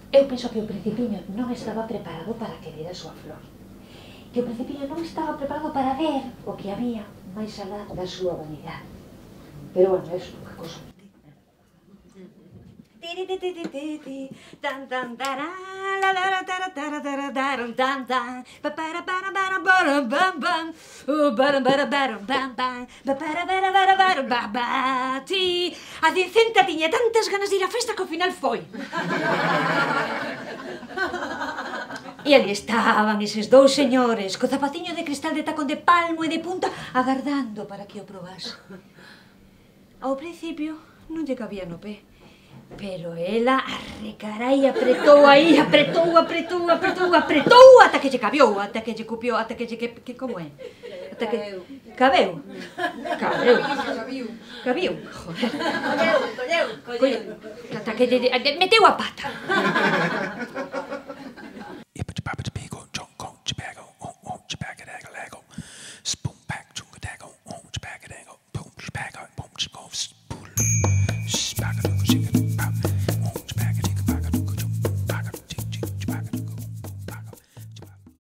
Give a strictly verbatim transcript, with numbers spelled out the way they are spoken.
Eu penso que o principiño non estaba preparado para querer a súa flor. Que o principiño non estaba preparado para ver o que había máis alá da súa vanidade. Pero, bueno, é unha cosa. A Dicenta tiña tantas ganas de ir á festa que ao final foi. E ali estaban eses dous señores co zapaciño de cristal de tacón de palmo e de punta agardando para que o probase. Ao principio non lle cabía no pé, pero ela arrecarai apretou aí, apretou, apretou, apretou, apretou ata que lle cabiou, ata que lle cupiou, ata que lle... que, que como é? Ata que... Cabeu. Cabeu. Cabiu. Cabiu, joder. Colleu, colleu, colleu. Ata que lle... meteu a pata. Yippity-boppity-bee.